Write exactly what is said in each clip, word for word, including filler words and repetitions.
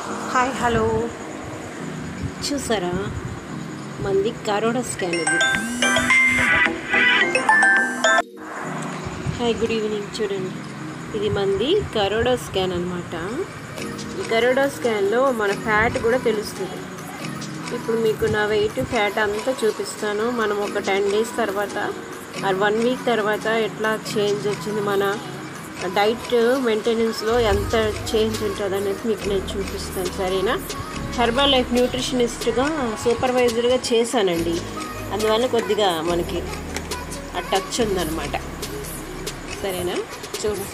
Hi hello చూసారా మంది Karada scan ఇది. Hi good evening. చూడండి ఇది మంది కరోడా స్కాన్ అనమాట. ఈ కరోడా స్కాన్లో మన ఫ్యాట్ కూడా తెలుస్తుంది. ఇప్పుడు మీకు నా వెయిట్ ఫ్యాట్ అంతా చూపిస్తాను. మనం ఒక టెన్ డేస్ తర్వాత ఆర్ వన్ వీక్ తర్వాత ఎట్లా చేంజ్ వచ్చింది, మన డైట్ మెయింటెనెన్స్లో ఎంత చేంజ్ ఉంటుంది అనేది మీకు నేను చూపిస్తాను, సరేనా? హెర్బల్ లైఫ్ న్యూట్రిషనిస్ట్గా సూపర్వైజర్గా చేశానండి, అందువల్ల కొద్దిగా మనకి ఆ టచ్ ఉందన్నమాట, సరేనా? చూడండి.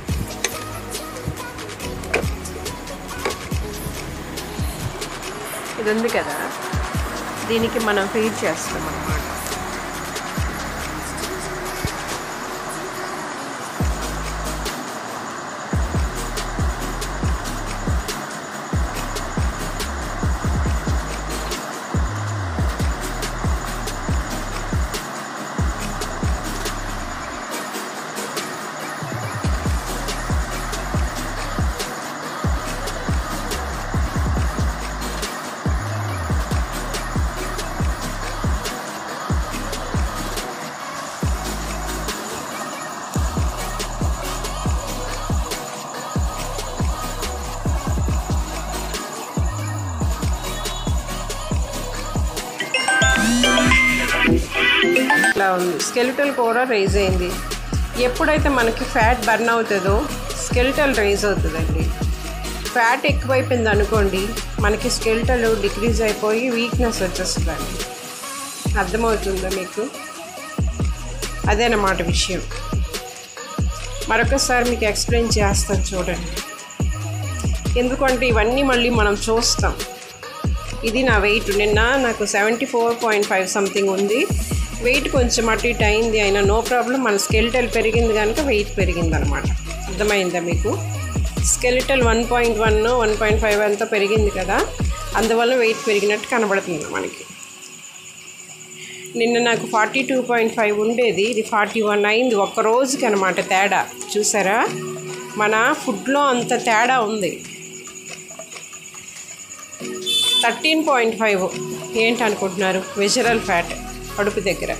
ఇది ఉంది కదా, దీనికి మనం ఫీడ్ చేస్తాం అన్నమాట. ఇట్లా ఉంది. స్కెలిటల్ కూడా రైజ్ అయింది. ఎప్పుడైతే మనకి ఫ్యాట్ బర్న్ అవుతుందో స్కెలిటల్ రైజ్ అవుతుందండి. ఫ్యాట్ ఎక్కువైపోయింది అనుకోండి, మనకి స్కెలిటల్ డిక్రీజ్ అయిపోయి వీక్నెస్ వచ్చేస్తుందండి. అర్థమవుతుందా మీకు? అదేనమాట విషయం. మరొకసారి మీకు ఎక్స్ప్లెయిన్ చేస్తాను చూడండి. ఎందుకంటే ఇవన్నీ మళ్ళీ మనం చూస్తాం. ఇది నా వెయిట్. నిన్న నాకు seventy four point five something ఉంది. వెయిట్ కొంచెం అటు ఇటు అయింది, అయినా నో ప్రాబ్లం. మన స్కెలిటల్ పెరిగింది కనుక వెయిట్ పెరిగింది అనమాట. అర్థమైందా మీకు? Skeletal one point one one point five అంతా పెరిగింది కదా, అందువల్ల వెయిట్ పెరిగినట్టు కనబడుతుంది మనకి. నిన్న నాకు ఫార్టీ టూ పాయింట్ ఫైవ్ ఉండేది, ఇది ఫార్టీ వన్ అయింది ఒక్క రోజుకి అనమాట తేడా. చూసారా, మన ఫుడ్లో అంత తేడా ఉంది. థర్టీన్ పాయింట్ ఫైవ్ ఏంటి అనుకుంటున్నారు? విజరల్ ఫ్యాట్ కడుపు దగ్గర.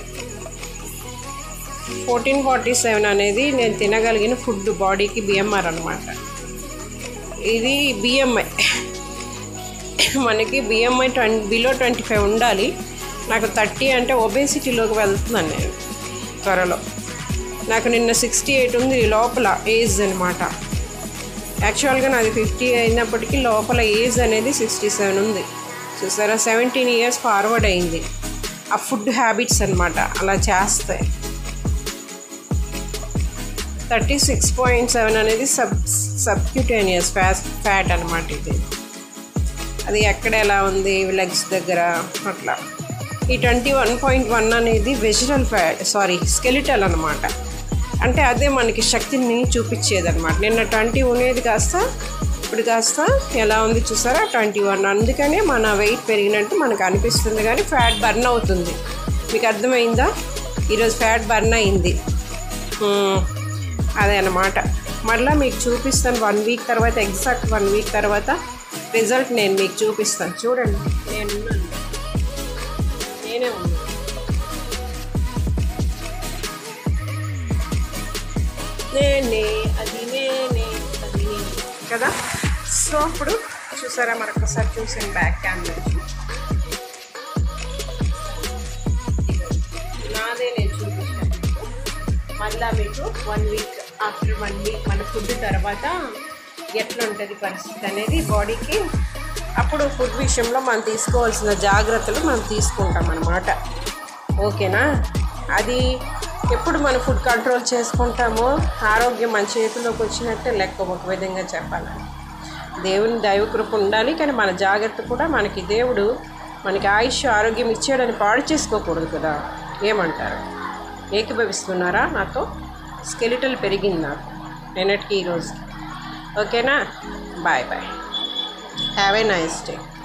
ఫోర్టీన్ ఫార్టీ సెవెన్ అనేది నేను తినగలిగిన ఫుడ్, బాడీకి బిఎంఆర్ అనమాట. ఇది బిఎంఐ. మనకి BMI twenty below twenty five ఉండాలి. నాకు థర్టీ అంటే ఒబేసిటీలోకి వెళ్తున్నాను నేను త్వరలో. నాకు నిన్న సిక్స్టీ ఎయిట్ ఉంది లోపల ఏజ్ అనమాట. యాక్చువల్గా నాది ఫిఫ్టీ అయినప్పటికీ లోపల ఏజ్ అనేది సిక్స్టీ సెవెన్ ఉంది. చూసారా, సెవెంటీన్ ఇయర్స్ ఫార్వర్డ్ అయింది. ఆ ఫుడ్ హ్యాబిట్స్ అనమాట అలా చేస్తాయి. థర్టీ సిక్స్ పాయింట్ సెవెన్ అనేది సబ్ సబ్క్యూటేనియస్ ఫ్యాట్ ఫ్యాట్ అనమాట. ఇది అది ఎక్కడ ఎలా ఉంది, లెగ్స్ దగ్గర అట్లా. ఈ ట్వంటీ వన్ పాయింట్ వన్ అనేది వెజిటల్ ఫ్యాట్, సారీ స్కెలిటల్ అనమాట. అంటే అదే మనకి శక్తిని చూపించేది అనమాట. నిన్న ట్వంటీ ఉండేది కాస్త ఇప్పుడు కాస్త ఎలా ఉంది చూసారా, ట్వంటీ వన్. అందుకనే మన వెయిట్ పెరిగినట్టు మనకు అనిపిస్తుంది, కానీ ఫ్యాట్ బర్న్ అవుతుంది. మీకు అర్థమైందా? ఈరోజు ఫ్యాట్ బర్న్ అయింది. అదే అన్నమాట. మళ్ళీ మీకు చూపిస్తాను వన్ వీక్ తర్వాత, ఎగ్జాక్ట్ వన్ వీక్ తర్వాత రిజల్ట్ నేను మీకు చూపిస్తాను. చూడండి, నేను నేనే ఉన్నాను నేనే అది నేనే అది నేనే కదా. సో ఇప్పుడు చూసారా, మరొకసారి చూసాను బ్యాక్ క్యామెరా నాదే నేను చూపించాను. మళ్ళీ మీకు one week after one week మన ఫుడ్ తర్వాత ఎట్లా ఉంటుంది పరిస్థితి అనేది బాడీకి. అప్పుడు ఫుడ్ విషయంలో మనం తీసుకోవాల్సిన జాగ్రత్తలు మనం తీసుకుంటాం అన్నమాట. ఓకేనా? అది ఎప్పుడు మన ఫుడ్ కంట్రోల్ చేసుకుంటామో ఆరోగ్యం మన చేతిలోకి వచ్చినట్టే లెక్క, ఒక విధంగా చెప్పాలని. దేవుని దైవకృప ఉండాలి, కానీ మన జాగ్రత్త కూడా మనకి దేవుడు మనకి ఆయుష్ ఆరోగ్యం ఇచ్చాడని పాడు చేసుకోకూడదు కదా. ఏమంటారు? ఏకీభవిస్తున్నారా నాతో? స్కెలిటల్ పెరిగింది నాకు నిన్నటికి ఈరోజుకి. ఓకేనా? Bye bye. Have a nice day.